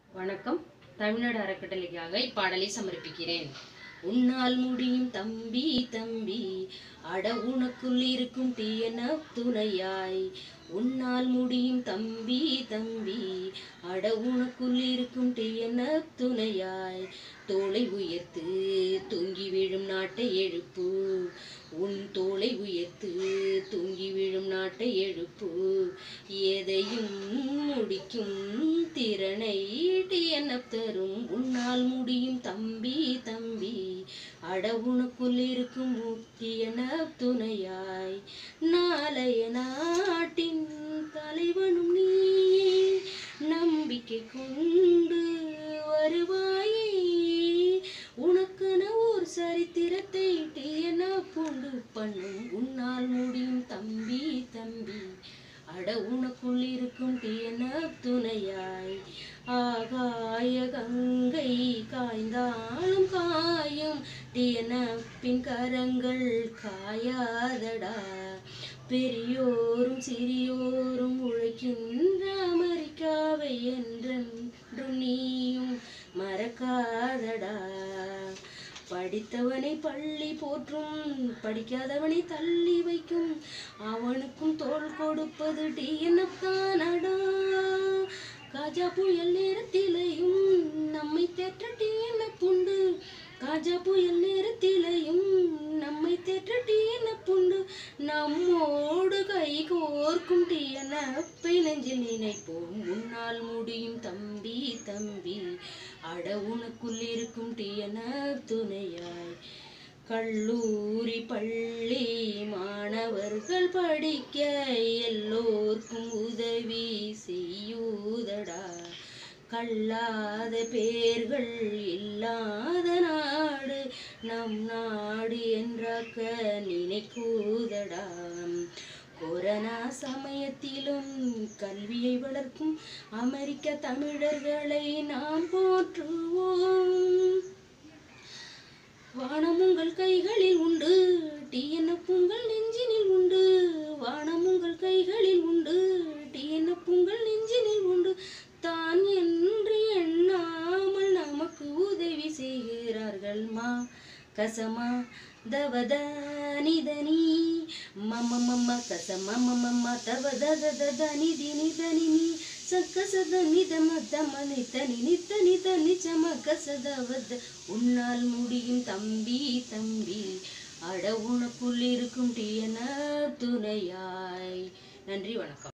வணக்கம். தமிழ்நாடு அறக்கட்டளைக்காக இப்பாடலை சமர்ப்பிக்கிறேன். உன்னால் முடியும் தம்பி தம்பி, அட உனக்குள் இருக்கும் TNF துணையாய். உன்னால் முடியும் தம்பி தம்பி, அட உனக்குள் இருக்கும் TNF துணையாய். தோளை உயர்த்து தொங்கி விழும் நாட்டை எழுப்பு, உன் தோளை உயர்த்து தொங்கி விழும் நாட்டை எழுப்பு. எதையும் முடிக்கும் திறனை TNF தரும். உன்னால் முடியும் தம்பி தம்பி, அட உனக்குள் இருக்கும் TNF துணையாய். நாளைய நாட்டின் தலைவனும் நீ, நம்பிக்கை கொண்டு வருவாயே. உனக்கென ஒரு சரித்திரத்தை TNF உண்டு பண்ணும். உன்னால் முடியும் தம்பி தம்பி, அட உனக்குள் இருக்கும் TNF துணையாய். ஆகாய கங்கை காய்ந்தாலும் காயும், TNF-இன் கரங்கள் காயாதடா. பெரியோரும் சிறியோரும் உழைக்கின்ற அமெரிக்காவை என்றென்றும் நீயும் மறக்காதடா. படித்தவனை பள்ளி போற்றும், படிக்காதவனை தள்ளி வைக்கும், அவனுக்கும் தோள் கொடுப்பது TNF தானடா. காஜா புயல் நேரத்திலையும் நம்மை தேற்ற TNF உண்டு. காஜா புயல் நேரத்திலையும் நம்மை தேற்ற TNF உண்டு. நம்மோடு கை கோர்க்கும் TNF-ஐ நெஞ்சில் நினைப்போம். உன்னால் முடியும் தம்பி தம்பி, அட உனக்குள் இருக்கும் TNF துணையாய். கல்லூரி பள்ளி மாணவர்கள் படிக்க எல்லோர்க்கும் உதவி செய்யுதடா. கல்லாத பேர்கள் இல்லாத நாடு நம் நாடு என்றாக்க நினைக்குதடா. கொரோனா சமயத்திலும் கல்வியை வளர்க்கும் அமெரிக்க தமிழர்களை நாம் போற்றுவோம். வானம் உங்கள் கைகளில் உண்டு, TNF உங்கள் நெஞ்சினில் உண்டு. வானம் உங்கள் கைகளில் உண்டு, TNF உங்கள் நெஞ்சினில் உண்டு. தான் என்று எண்ணாமல் நமக்கு உதவி செய்கிறார்கள். மா கசமா தவத நிதனி மம மம கசம மம தவத தத நிதி நிதனி சக்கசத நிதம நித்தனி நித்தனி தனி சம கசதவத. உன்னால் முடியும் தம்பி தம்பி, அட உனக்குள் இருக்கும் TNF துணையாய். நன்றி, வணக்கம்.